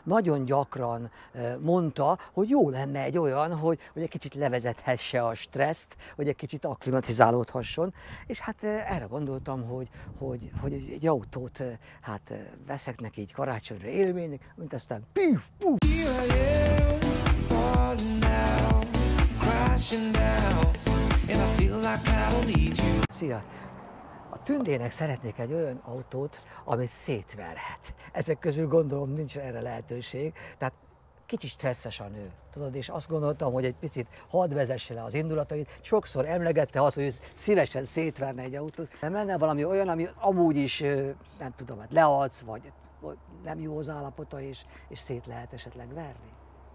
nagyon gyakran mondta, hogy jó lenne egy olyan, hogy egy kicsit levezethesse a stresszt, hogy egy kicsit akklimatizálódhasson, és hát erre gondoltam, hogy egy autót hát veszek neki így karácsonyra élménynek, mint aztán püf, puf. Szia! A Tündének szeretnék egy olyan autót, amit szétverhet. Ezek közül gondolom nincs erre lehetőség, tehát kicsit stresszes a nő, tudod, és azt gondoltam, hogy egy picit hadd vezesse le az indulatait. Sokszor emlegette azt, hogy ő szívesen szétverne egy autót. Nem lenne valami olyan, ami amúgy is, nem tudom, hát leadsz, vagy nem jó az állapota, és szét lehet esetleg verni?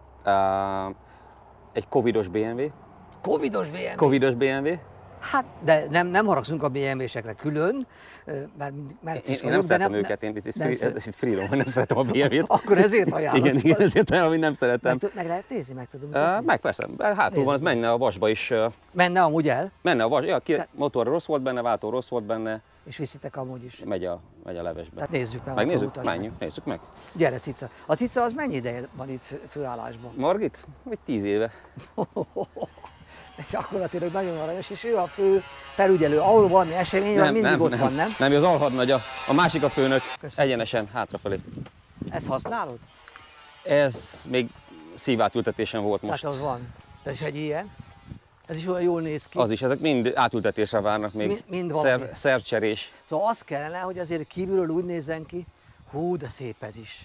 Egy covidos BMW. Covidos BMW? Covidos BMW. Hát, de nem haragszunk a BMW-sekre külön, mert én nem szeretem őket, én itt freedom, hogy nem szeretem a BMW-t. Akkor ezért ajánlom. Igen, ezért olyan, amit nem szeretem. Meg lehet nézni, meg tudom. Meg persze, hátul van, az menne a vasba is. Menne amúgy el? Menne a vas, motor rossz volt benne, váltó rossz volt benne. És viszitek amúgy is? Megy a levesbe. Tehát nézzük meg. Megnézzük? Nézzük meg. Gyere, cica. A cica az mennyi ideje van itt főállásban? Margit? Vagy 10 éve. Gyakorlatilag nagyon aranyos, és ő a fő felügyelő, ahol valami esemény van, mindig ott van, nem? Nem, az alhadnagy, a másik a főnök. Köszönöm. Egyenesen, hátrafelé. Ezt használod? Ez még szívátültetésen volt most. Tehát az van. Ez is egy ilyen? Ez is olyan jól néz ki? Az is, ezek mind átültetésre várnak még. Mind szervcserés. Szóval az kellene, hogy azért kívülről úgy nézzen ki, hú, de szép ez is.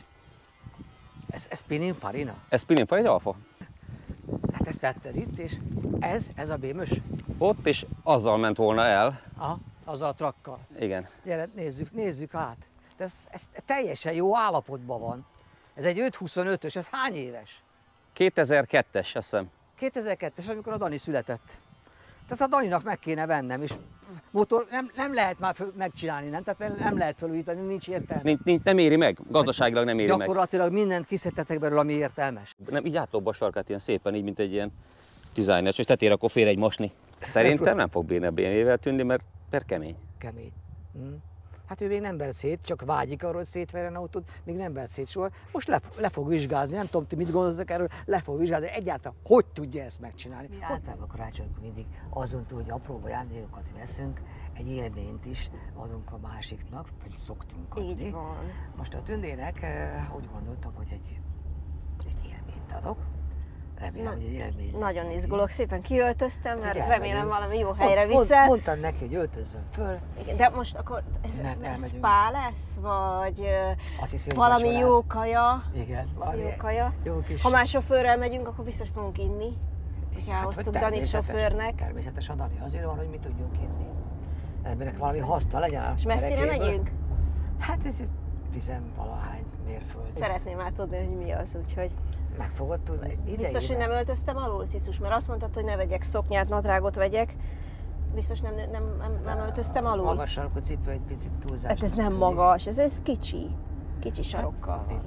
Ez Pininfarina? Ez Pininfarina, egy Alfa. Hát ezt vetted itt, és ez a bémös? Ott, és azzal ment volna el. Aha, azzal a trakkal. Igen. Gyere, nézzük át. Ez teljesen jó állapotban van. Ez egy 525-ös, ez hány éves? 2002-es, azt hiszem. 2002-es, amikor a Dani született. Tehát a Daninak meg kéne vennem, és motor nem lehet már megcsinálni, nem? Tehát nem lehet felújítani, nincs értelme. Nem éri meg, gazdaságilag nem éri meg. Gyakorlatilag mindent kiszedtetek belőle, ami értelmes. Nem, így átolba a sarkát ilyen szépen, így mint egy ilyen designer, és tetére akkor fél egy masni. Szerintem nem fog bírni a BMW-vel tűnni, mert kemény. Kemény. Hát ő még nem vert szét, csak vágyik arról, hogy szétverjen autót, még nem vert szét soha. Most le fog vizsgázni, nem tudom, ti mit gondoltok erről, le fog vizsgázni, egyáltalán hogy tudja ezt megcsinálni. Mi általában karácsonykor mindig azon túl, hogy apró ajándékokat veszünk, egy élményt is adunk a másiknak, vagy szoktunk adni. Így van. Most a Tündének úgy gondoltam, hogy egy élményt adok. Remélem, hogy egy élmény lesz. Nagyon izgulok, szépen kiöltöztem, mert Figyelj, remélem valami jó helyre viszel. Mondtam neki, hogy öltözzön föl. Igen, de most akkor ez spa lesz, vagy valami jó kaja? Igen, valami jó kaja. Jó kis... Ha már sofőrrel megyünk, akkor biztos fogunk inni. Hogy elhoztuk Danit sofőrnek. Természetesen Dani azért van, hogy mi tudjunk inni. Emberek valami haszna legyen a és messzire megyünk? Hát ez 10-valahány mérföld. Szeretném már tudni, hogy mi az, úgyhogy... Meg fogod tudni. Biztos, hogy nem öltöztem alul, Cicus, mert azt mondtad, hogy ne vegyek szoknyát, nadrágot vegyek. Biztos nem öltöztem alul? Magas sarkú cipő egy picit túlzás. Hát ez nem magas, ez kicsi. Kicsi sarokkal van.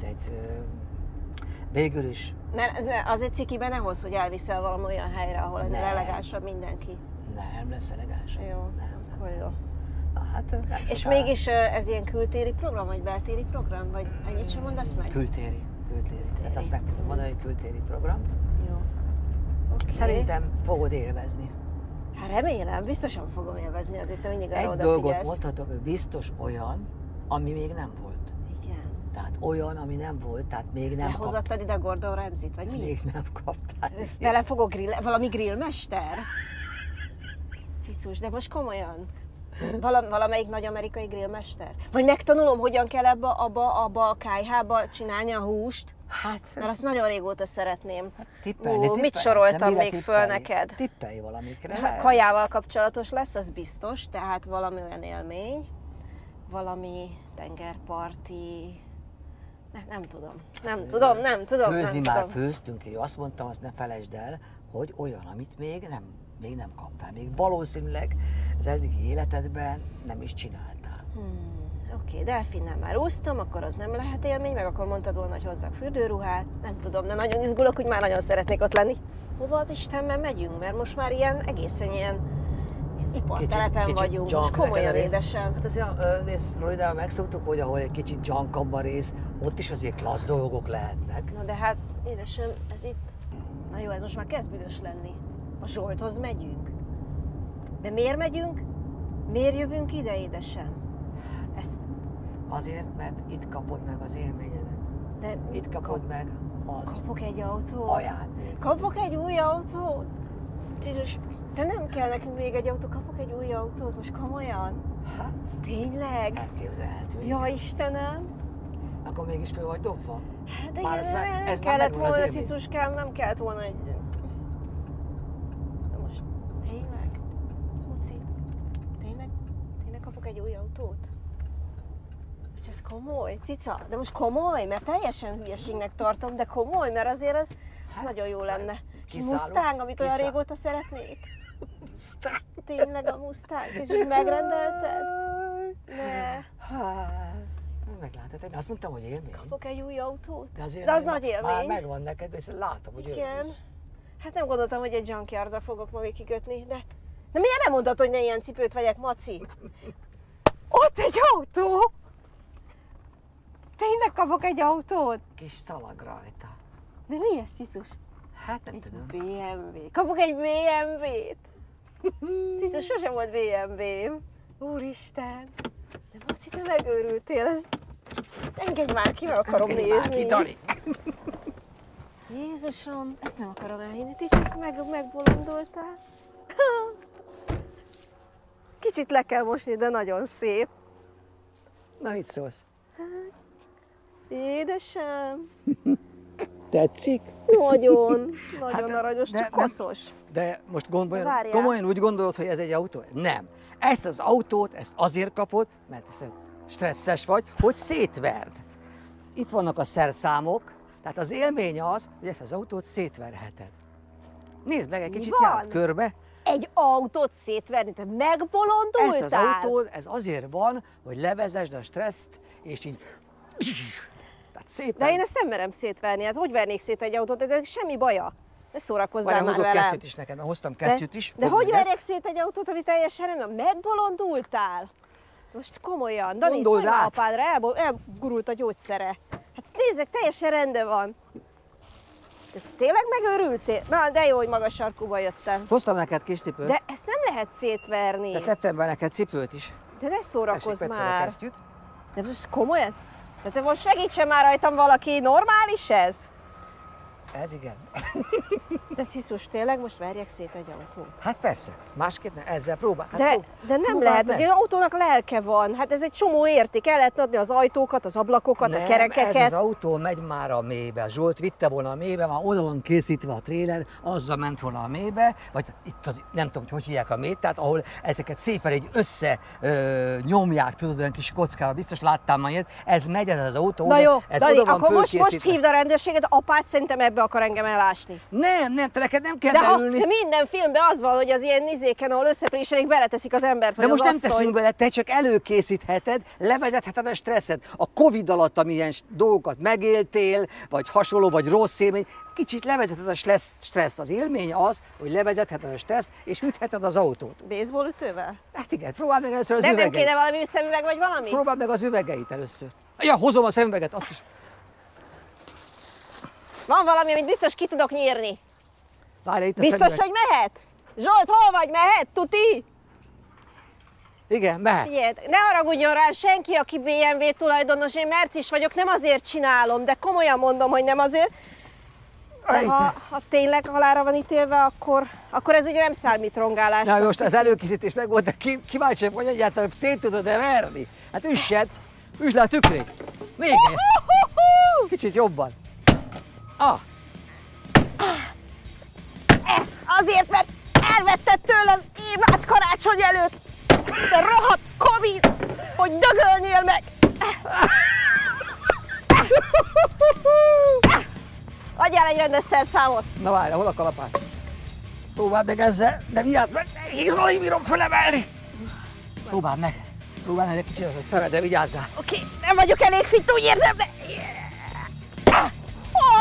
Végül is. Mert azért cikiben ne hozz, hogy elviszel valami olyan helyre, ahol ennél elegánsabb mindenki. Nem lesz elegáns. Jó, akkor jó. Hát, és mégis ez ilyen kültéri program, vagy beltéri program? Vagy ennyit sem mondasz meg? Kültéri. Hát azt meg tudom mondani, hogy kültéri program. Jó. Okay. Szerintem fogod élvezni. Hát remélem, biztosan fogom élvezni, azért te mindig arra egy odafigyelsz. dolgot mondhatok, hogy biztos olyan, ami még nem volt. Igen. Tehát olyan, ami nem volt, tehát még nem kaptál. Lehozattad ide Gordon Ramsayt, vagy mi? Még nem kaptál. Vele fogok valami grillmester? Cicus, de most komolyan. Valamelyik nagy amerikai grillmester? Vagy megtanulom, hogyan kell abba a kályhába csinálni a húst? Hát, mert azt nagyon régóta szeretném. Hát tippelni, mit soroltam még föl neked? Tippelj valamikre. Kajával kapcsolatos lesz, az biztos, tehát valami olyan élmény, valami tengerparti... Nem tudom. Főzni már főztünk, és azt mondtam, azt ne felejtsd el, hogy olyan, amit még nem kaptál. Még valószínűleg az eddigi életedben nem is csináltál. Oké, delfinnel már úsztam, akkor az nem lehet élmény, meg akkor mondtad volna, hogy hozzak fürdőruhát. Nem tudom, de nagyon izgulok, hogy már nagyon szeretnék ott lenni. Hova az Istenben megyünk? Mert most már ilyen egészen ilyen ipartelepen vagyunk, most komolyan édesem. Hát azért, nézd, Floridában megszoktuk, hogy ahol egy kicsit junkabb a rész, ott is azért klassz dolgok lehetnek. Na de hát, édesem, ez itt... Na jó, ez most már kezd büdös lenni. A Zsolthoz megyünk. De miért megyünk? Miért jövünk ide, édesem? Ez... Azért, mert itt kapod meg az élményedet. De Itt kapod meg az kapok egy autót? ajándék. Kapok egy új autót? Jézus, de nem kell nekünk még egy autó, kapok egy új autót, most komolyan? Hát, Tényleg? elképzelhető. Ja, Istenem! Akkor mégis föl vagy dobva? Hát de Már ez ez már kellett megvan az volna, élmény. cicuskám, nem kellett volna egy... De most tényleg? Muci, tényleg kapok egy új autót? És ez komoly, cica? De most komoly, mert teljesen hülyeségnek tartom, de komoly, mert azért ez nagyon jó lenne. És kiszállunk, Mustang, amit olyan kiszáll- régóta szeretnék. Tényleg a Mustang? Cizus, megrendelted? Ne. Hát, meglátod, én azt mondtam, hogy élmény. Kapok egy új autót? azért De az már- nagy élmény. Már megvan neked, és látom, hogy Igen. örülsz. Hát nem gondoltam, hogy egy junkyardra fogok ma végigkötni, de miért nem mondtad, hogy ne ilyen cipőt vegyek, Maci? Ott egy autó! Tényleg kapok egy autót? Kis szalag rajta. De mi ez, cicus? Hát nem Egy tudom. BMW. Kapok egy BMW-t! Cicus, sosem volt BMW-m. Úristen! De Maci, te megőrültél, ez... Engedj már ki, meg akarom Engedj már ki, nézni. Dani. Jézusom, ezt nem akarom elhinni. Kicsit megbolondoltál. Kicsit le kell mosni, de nagyon szép. Na, mit szólsz? Édesem, Tetszik? nagyon, nagyon Hát, aranyos, de csak nem- koszos. De most Várjál. komolyan úgy gondolod, hogy ez egy autó? Nem. Ezt az autót, ezt azért kapod, mert stresszes vagy, hogy szétverd. Itt vannak a szerszámok, tehát az élmény az, hogy ezt az autót szétverheted. Nézd meg, egy kicsit van? jár körbe. Egy autót szétverni, te Ezt megbolondultál? az autót, ez azért van, hogy levezesd a stresszt, és így... Tehát szépen... De én ezt nem merem szétverni, hát hogy vernék szét egy autót, de semmi baja. Ne szórakozzál Várjál, már hozok velem. kesztyűt is nekem, mert hoztam kesztyűt is. De Fogd hogy meg ezt. verjek szét egy autót, ami teljesen rendben? Megbolondultál? Most komolyan, Dani, Gondold szólj már át. apádra, elgurult a gyógyszere. Hát nézzek, teljesen rendben van. De tényleg megőrültél? Na, de jó, hogy magas sarkúba jöttem. Hoztam neked kis cipőt. De ezt nem lehet szétverni. Te szedtem be neked cipőt is. De ne szórakozz Tessék, vedd fel a már. kesztyűt. De most komolyan? De te most segítsen már rajtam valaki, normális ez? Ez igen. De Szisztus, tényleg most verjek szét egy autót? Hát persze, másképp nem, ezzel próbál. Hát De nem próbáld lehet, meg. hogy az autónak lelke van. Hát ez egy csomó érték, el lehet adni az ajtókat, az ablakokat, a kerekeket. ez az autó megy már a mélybe. Zsolt vitte volna a mélybe, már oda van készítve a tréler, azzal ment volna a mélybe, vagy itt az, nem tudom, hogy hívják a mélyt, tehát ahol ezeket szépen így össze nyomják, tudod, olyan kis kockával, biztos láttál már ilyet, ez megy ez az autó, Na oda, jó, ez Dani, oda van akkor most fölkészítve. hívd a rendőrséget, apád szerintem ebbe akar engem elásni. Nem, te neked nem kell De, beülni. de minden filmben az van, hogy az ilyen nizéken, ahol összepréselik, beleteszik az embert, vagy De most az nem asszonyt. teszünk bele, te csak előkészítheted, levezetheted a stresszed. A Covid alatt, amilyen dolgokat megéltél, vagy hasonló, vagy rossz élmény, kicsit levezetheted a stresszt. Az élmény az, hogy levezetheted a stresszt, és ütheted az autót. Baseballütővel? Hát igen, próbáld meg először az De nem üvegeit. kéne valami szemüveg vagy valami? Próbáld meg az üvegeit először. Ja, hozom a szemüveget, azt is. Van valami, amit biztos ki tudok nyírni. Várj, itt a Biztos, szemüveg. hogy mehet? Zsolt, hol vagy? Mehet? Tuti? Igen, mehet. Figyelj, ne haragudjon rám senki, aki BMW tulajdonos, én mercis vagyok, nem azért csinálom, de komolyan mondom, hogy nem azért. De ha tényleg halálra van ítélve, akkor ez ugye nem számít rongálásnak. Na most az előkészítés meg volt, de kíváncsi vagyok, hogy egyáltalán szét tudod-e verni. Hát üssed, üsd le a tükrét. Még egy. Kicsit jobban. Ah, Ez azért, mert elvetted tőlem évát karácsony előtt, de rohadt Covid, hogy dögölnél meg. Adjál egy rendes szerszámot. na várj, hol a kalapát? Próbáld meg ezzel, de vigyázz meg, nehéz, alig bírom fölemelni. Próbáld meg, egy kicsit az a szemedre, vigyázzál. Oké, nem vagyok elég fit, úgy érzem, de...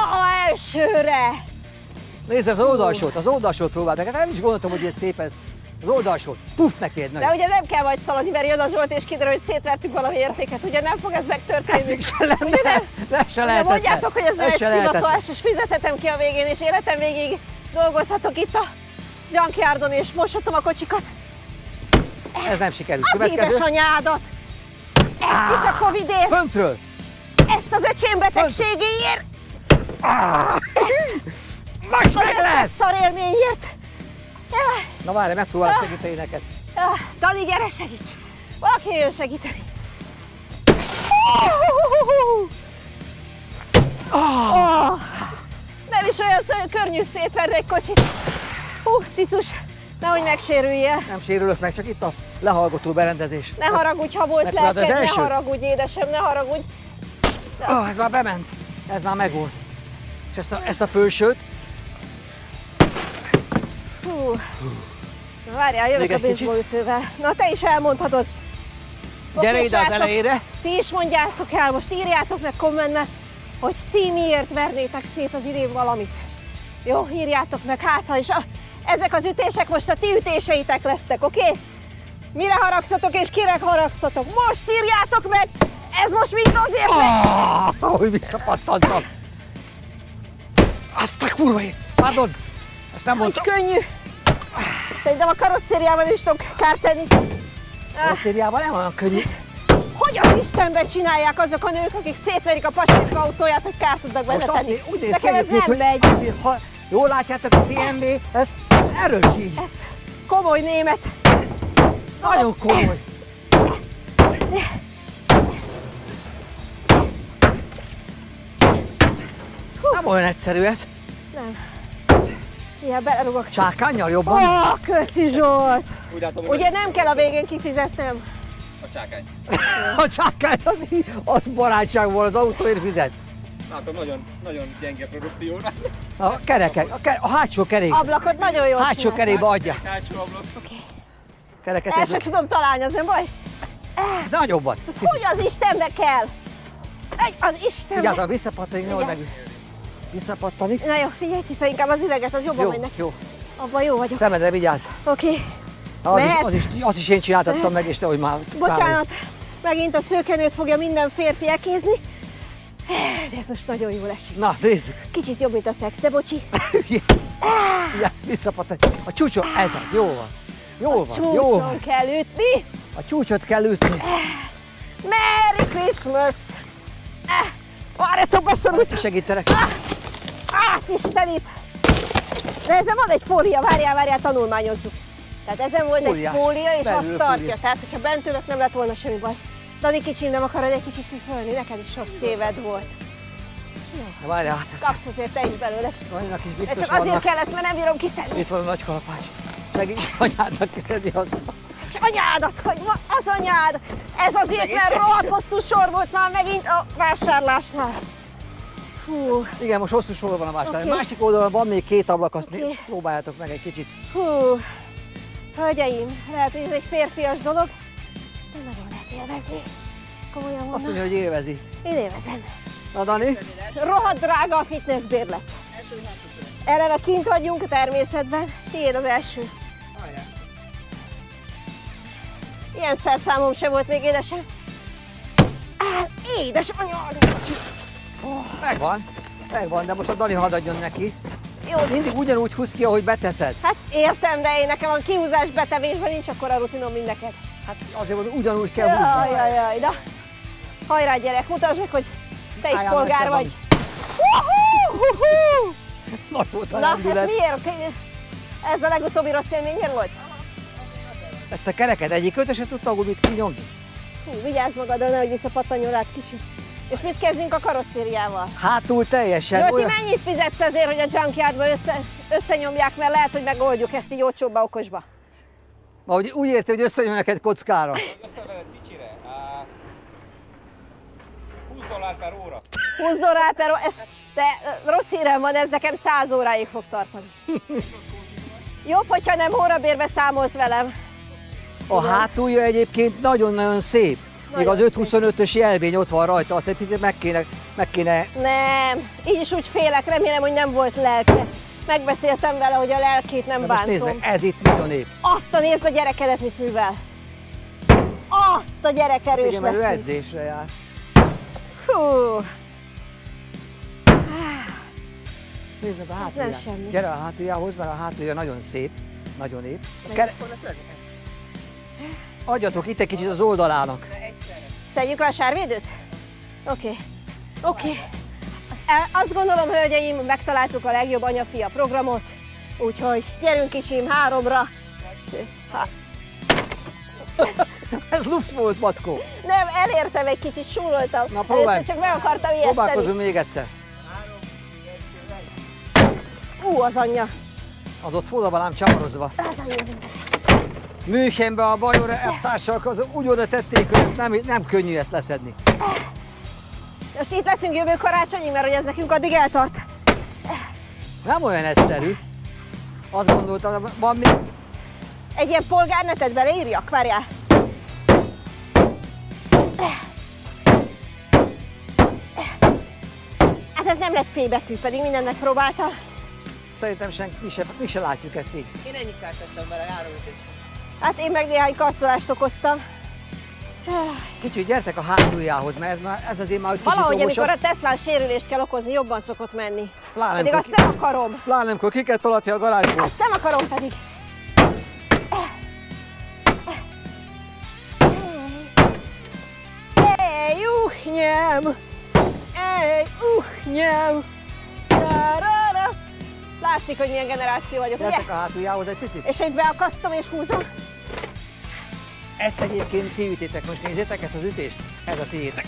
Elsőre! Nézd, az oldalsót próbáld meg. Hát nem is gondoltam, hogy ilyen szép ez. Az oldalsót. Puff neki egy De nagy. ugye nem kell majd szaladni, mert jön a Zsolt, és kiderül, hogy szétvertünk valami értéket. Ugye nem fog ez megtörténni? Ez se lenne. Ez se De lehetetlen. mondjátok, hogy ez nem egy se lehetetlen. szivatolás, és fizethetem ki a végén, és életem végig dolgozhatok itt a Junkyardon, és moshatom a kocsikat. Ez nem sikerült. Az édesanyádat! Ezt is a Covidért! Föntről. Ezt az öcsém betegségéért! Most meg Az lesz! összes szarélményért! Na várj, megpróbálok segíteni neked. Dani, gyere, segíts! Valaki jön segíteni! Nem is olyan környű szétverni egy kocsit. Ticus, nehogy megsérüljél. Nem sérülök meg, csak itt a lehallgató berendezés. Ne haragudj, ha volt Megpróbáld az lelked, ne elsőt? haragudj, édesem, ne haragudj. Ez már bement. Ez már megvolt. És ezt a fölsőt. Hú. Na várjál, jövök Még a egy kicsit? baseballütővel. Na te is elmondhatod. Gyere Oké, ide az srácok, elejére. Ti is mondjátok el, most írjátok meg kommentben, hogy ti miért vernétek szét az idén valamit. Jó, írjátok meg, hát ha is. Ezek az ütések most a ti ütéseitek lesznek, oké? Mire haragszatok és kire haragszatok? Most írjátok meg! Ez most mind azért megy! Hogy visszapattantam. Azt a kurva élet. Pardon. Ezt nem Nincs mondtam. könnyű. Szerintem a karosszériával is tudok kárt tenni. A szériával nem olyan könnyű. Hogy az Istenben csinálják azok a nők, akik szétverik a pasik autóját, hogy kárt tudnak benne Most azt tenni? úgy néz Nekem ez ki, nem megy. hogy ha jól látjátok a BMW, ez erős így. Ez komoly német. Nagyon komoly. Nem olyan egyszerű ez. Nem. Ilyen belerugok. Csákánnyal jobban? Köszi Zsolt! Úgy látom, hogy Ugye nem kell a végén kifizetnem? a csákány. A csákány az barátság volt, az autóért fizetsz. Látom, nagyon gyenge produkció. A kerekek, a hátsó kerék. Ablakot nagyon jól Hátsó csináltál. kerékbe adja. Hátsó ablak. Oké. Kereket El ez sem tudom találni, az nem baj? nagyobbat. Ez hogy az Istenbe kell? Az Istenbe. Vigyázzal, visszapattanik, nehogy Vigyázz. meg. Visszapattanik. Na jó, figyelj, Cica, inkább az üveget, az jobban Jó, megy neki. jó. Abban jó vagyok. Szemedre vigyázz. Oké. Az Mehet? is, azt is én csináltattam meg, és nehogy már. Bocsánat, megint a szőkenőt fogja minden férfi elkézni. De ez most nagyon jól esik. Na, nézzük. Kicsit jobb, mint a szex, de bocsi. Vigyázz, visszapattanik. A csúcson, ez az, jó van. Jó van, jó Csúcson van. kell ütni. A csúcsot kell ütni. Merry Christmas! Várjatok, beszorult! Segítelek. Istenit! De ezen van egy fólia, várjál, tanulmányozzuk. Tehát ezen volt Fóliás. egy fólia, és Belül azt a tartja. fólia. Tehát, hogyha bent ülök, nem lett volna semmi baj. Dani kicsim, nem akarod egy kicsit kifölni? Neked is rossz éved volt. Na, várjál, hát ez. Kapsz azért te is belőle. Annak is De biztos csak azért vannak. kell ezt, mert nem bírom kiszedni. Itt van a nagy kalapács. Segíts anyádnak kiszedni azt. És anyádat, hogy az anyád! Ez azért, mert Segítsek. rohadt hosszú sor volt már megint a vásárlásnál. Fú. Igen, most hosszú sor van a vásárlás. Oké. Másik oldalon van még két ablak, azt Oké. próbáljátok meg egy kicsit. Hú, hölgyeim, lehet, hogy ez egy férfias dolog, de nagyon lehet élvezni. Komolyan Azt mondom, mondja, hogy élvezi. én élvezem. Na, Dani? Rohadt drága a fitnessbérlet. Eleve kint vagyunk a természetben, tiéd az első. Ilyen szerszámom se volt még, édesem. Édes anyád! Megvan, de most a Dani hadd adjon neki. Jó, Mindig ugyanúgy húz ki, ahogy beteszed. hát értem, de én nekem a kihúzás betevésben nincs akkora rutinom, mint neked. Hát azért mondom, ugyanúgy kell húzni. Jaj, de hajrá gyerek, mutasd meg, hogy te is Álljál polgár messze, vagy. Nagy volt a Na, ez lendület. miért? Ez a legutóbbi rossz élményért volt? Ezt a kereket egyik ötöse tudta mit kinyomni? Hú, vigyázz magadra, nehogy visszapattanjon rád kicsit. És mit kezdünk a karosszériával? Hátul teljesen. Jó, ti mennyit fizetsz azért, hogy a Junkyardba összenyomják, mert lehet, hogy megoldjuk ezt így olcsóbba, okosba. Ahogy úgy érte, hogy összenyom neked kockára. Összeveled kicsire? $20 per óra. 20 dollár per óra. De rossz hírem van, ez nekem 100 óráig fog tartani. Jobb, hogyha nem órabérbe számolsz velem. A hátulja egyébként nagyon-nagyon szép. Még az Nagyon 525-ös jelvény ott van rajta, azt egy picit meg kéne. Nem, így is úgy félek, remélem, hogy nem volt lelke. Megbeszéltem vele, hogy a lelkét nem De most nézd bántom. meg, ez itt nagyon épp. Azt a nézd a gyerekedet mit művel. Azt a gyerek erős Igen, mert ő lesz. edzésre jár. Hú. Nézd meg a nem hátulját. semmi. Gyere a hátuljához, mert a hátulja nagyon szép. Nagyon épp. Adjatok itt egy kicsit az oldalának. Szedjük le a sárvédőt? Oké. Oké. Azt gondolom, hölgyeim, megtaláltuk a legjobb anya-fia programot. Úgyhogy gyerünk kicsim 3-ra. Ez lups volt, Mackó. Nem, elértem egy kicsit, súroltam. Na, próbálj. Először csak meg akartam ijeszteni. Próbálkozunk még egyszer. Az anyja. Az ott oda ám csavarozva. Az anyja. Münchenbe a Bajor elvtársak úgy oda tették, hogy ezt nem könnyű ezt leszedni. Most itt leszünk jövő karácsonyig, mert hogy ez nekünk addig eltart. Nem olyan egyszerű. Azt gondoltam, van még... Egy ilyen polgárnetet beleírjak? Várjál. Hát ez nem lett P betű, pedig mindent megpróbáltam. Szerintem mi se látjuk ezt így. Én ennyit tettem vele, járóütés. Hát én meg néhány karcolást okoztam. Kicsit gyertek a hátuljához, mert ez azért már egy kicsit Valahogy, amikor okosabb. a Teslán sérülést kell okozni, jobban szokott menni. Pláne Pedig amikor azt nem akarom. Pláne amikor ki kell tolatni a garázsból. Azt nem akarom pedig. Ej, nyem! Ej, nyem! Tarara. Látszik, hogy milyen generáció vagyok, ugye? Gyertek a hátuljához egy picit. És itt beakasztom és húzom. Ezt egyébként ti ütitek, most nézzétek ezt az ütést. Ez a tiétek.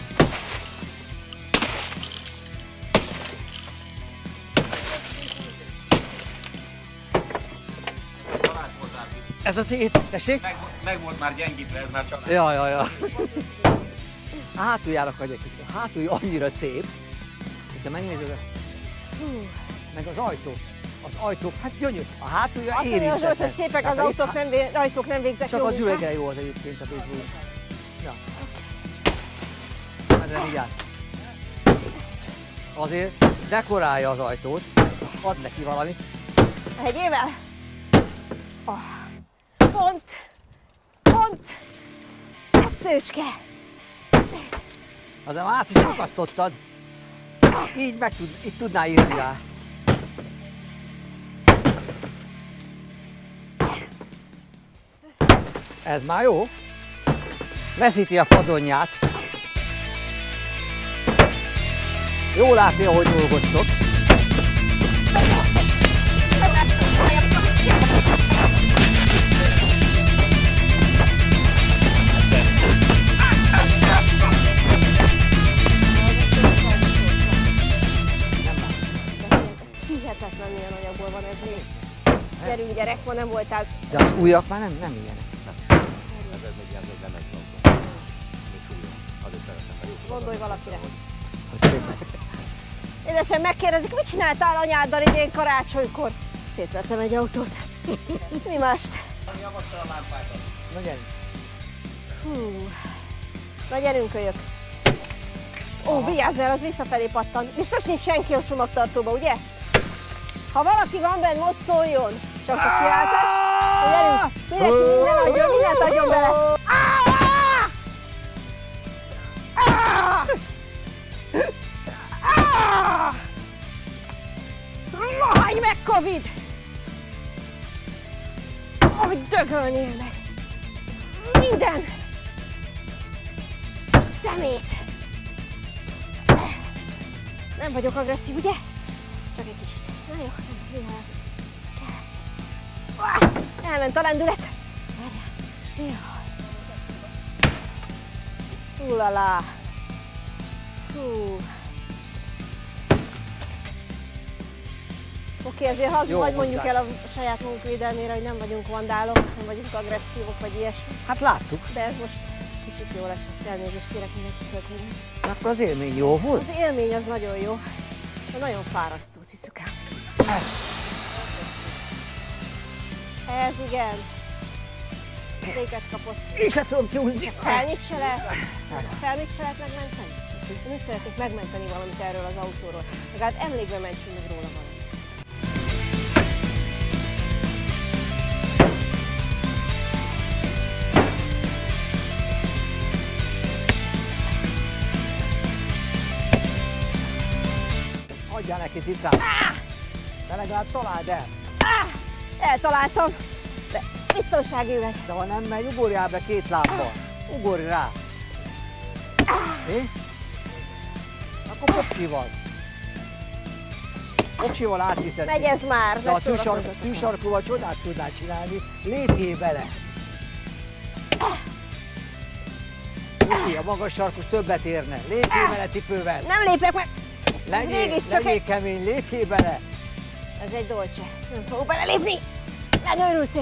Ez a tiét, tessék? Meg volt már gyengítve, ez már család. Ja. A hátuljára hagyjuk. A hátulja annyira szép, hogyha megnézed, meg az ajtó. Az ajtók, hát gyönyörű. A hátulja Azt mondja, érintetlen. hogy szépek az Tehát ajtók, nem végzek csak jó az munkát. üvegre jó az egyébként a baseball. Ja. Szemedre vigyázz. Azért dekorálja az ajtót, ad neki valamit. A hegyével? Pont! Ez szőcske! Azért már át is akasztottad. Így itt tudnál írni rá. Ez már jó. Veszíti a fazonját. Jó látni, ahogy dolgoztok. Hihetetlen milyen anyagból van ez még. Gyerünk gyerek, ma nem voltál. De az újak már nem ilyenek. Gondolj valakire. Édesem, megkérdezik, mit csináltál anyáddal idén karácsonykor? Szétvettem egy autót. Mi mást? Na gyerünk. Hú. Na gyerünk, kölyök. Ó, vigyázz, mert az visszafelé pattan. Biztos nincs senki a csomagtartóba, ugye? Ha valaki van benne, most szóljon. Csak a kiáltás. Na gyerünk. Mindenki mindent adjon bele. Rohanj meg, Covid! Ahogy dögölnél meg! Minden! Szemét! Nem vagyok agresszív, ugye? Csak egy kicsit. Na jó, elment a lendület. Várjál. Jó. Ulala. Hú. Oké, ezért hadd mondjuk el a saját magunk védelmére, hogy nem vagyunk vandálok, nem vagyunk agresszívok, vagy ilyesmi. Hát láttuk. De ez most kicsit jól esett, elnézést kérek mindenkitől. Akkor az élmény jó volt? Az élmény az nagyon jó, de nagyon fárasztó, cicukám. Ez igen. Széket kapott. Én sem tudom kiúzni. Felnyit se lehet megmenteni? Mit szeretnék megmenteni valamit erről az autóról? Legalább emlékbe mentsünk meg róla valamit. Adjál neki cicát. De legalább találd el. Eltaláltam, de biztonságilag. De ha nem megy, ugorjál be 2 lábbal. Ugorj rá. Mi? Akkor popcsival. Popcsival átviszed. Megy ez már, de a beszórakozott. tűsarkúval csodát tudnál csinálni. Lépjél bele. Lucy, a magas sarkus többet érne. Lépjél bele cipővel. Nem lépek meg! Ez mégiscsak Legyél kemény, lépjél bele. Ez egy dolce. Nem fogok belelépni! Nem örültél!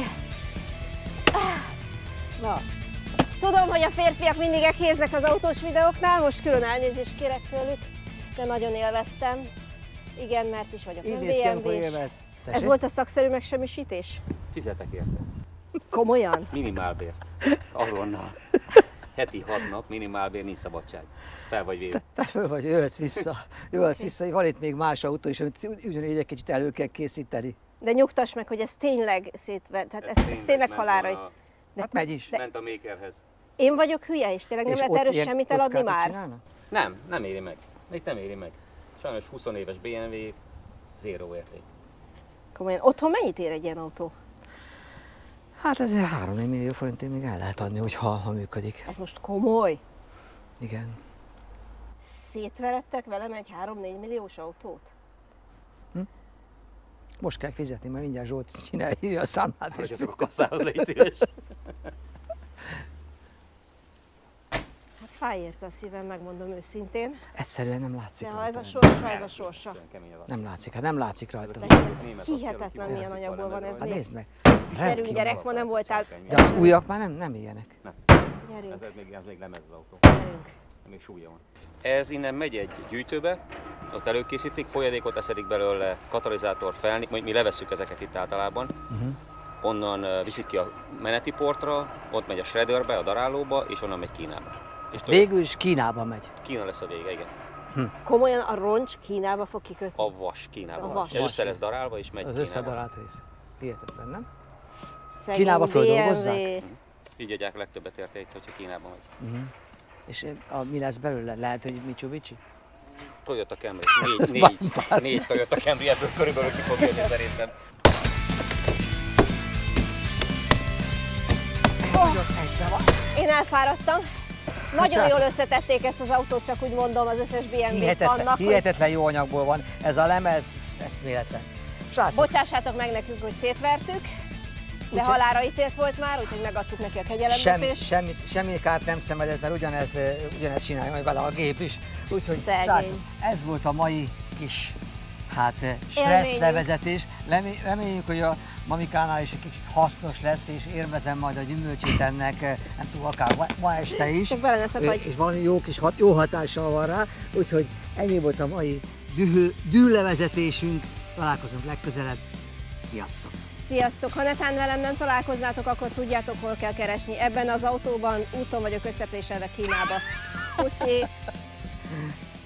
Na, Tudom, hogy a férfiak mindig eghéznek az autós videóknál, most külön elnézést kérek tőlük, de nagyon élveztem. Igen, mert is vagyok, nem idézz ki, amikor BMW-s. élvez. Ez Tessék? volt a szakszerű megsemmisítés? Fizetek érte. Komolyan? Minimálbért. Azonnal. Heti 6 nap, minimálbér, nincs szabadság. Fel vagy véve. Tehát föl vagy, jöhetsz vissza. Jöhetsz vissza. Van itt még más autó is, amit ugyanígy egy kicsit elő kell készíteni. De nyugtass meg, hogy ez tényleg szétver, tehát ez tényleg halálra. Hát megy is. Ment a Makerhez. Én vagyok hülye, és tényleg nem És lehet ott erről ilyen semmit eladni kockákat már? csinálnak? Nem éri meg. Itt nem éri meg. Sajnos 20 éves BMW, zéró érték. Komolyan. Otthon mennyit ér egy ilyen autó? Hát ezért 3-4 millió forintért még el lehet adni, ha működik. Ez most komoly? Igen. Szétverettek velem egy 3-4 milliós autót? Most kell fizetni, mert mindjárt Zsolt csinálja a számlát. és- Hagyjatok a kasszához, légy szíves. Hát fáj érte a szívem, megmondom őszintén. Egyszerűen nem látszik De ha ez a rajta. sorsa, ez a sorsa. Nem látszik, hát nem látszik rajta. Hihetetlen, milyen anyagból van ez Hát még. nézd meg. Gyerünk, Rendkívül gyerek, magas. ma nem voltál. De az újak már nem ilyenek. Gyerünk, Ez még lemez az autó. gyerünk. Még súlya van. Ez innen megy egy gyűjtőbe, ott előkészítik, folyadékot eszedik belőle, katalizátor felni, mi levesszük ezeket itt általában. Onnan viszik ki a meneti portra, ott megy a shredderbe, a darálóba, és onnan megy Kínába. És Végül is Kínába megy. Kína lesz a vége, igen. Komolyan a roncs Kínába fog kikötni? A vas Kínába. A vas. Ez össze lesz darálva, és megy Az Kínába. összedarált rész. Hihetetlen, nem? Szegény Kínába földolgozzák? BMW. Így adják a legtöbbet érte itt, hogyha Kínába megy. És mi lesz belőle? Lehet, hogy Mitsubishi? Toyota Camry. Négy Toyota Camry, ebből körülbelül ki fog jönni szerintem. Nagyon egyben van. Én elfáradtam. Nagyon Bocsánat. jól összetették ezt az autót, csak úgy mondom, az összes BMW-t vannak. Hihetetlen jó anyagból van. Ez a lemez eszméletlen. Srácok, Bocsássátok meg nekünk, hogy szétvertük, de halálra ítélt volt már, úgyhogy megadtuk neki a kegyelemböpést. semmi kárt nem szenvedett, mert ugyanezt csinálja majd vele a gép is. Úgyhogy Szegény. srácok, ez volt a mai kis stressz Élményünk. levezetés. Reméljük, hogy a Mamikánál is egy kicsit hasznos lesz, és élvezem majd a gyümölcsét ennek, nem tudom, akár ma este is. Csak beleneszed, vagy És valami jó hatással van rá, úgyhogy ennyi volt a mai dűlevezetésünk. Találkozunk legközelebb. Sziasztok! sziasztok! Ha netán velem nem találkoznátok, akkor tudjátok, hol kell keresni. Ebben az autóban úton vagyok összepréselve Kínába. Puszi!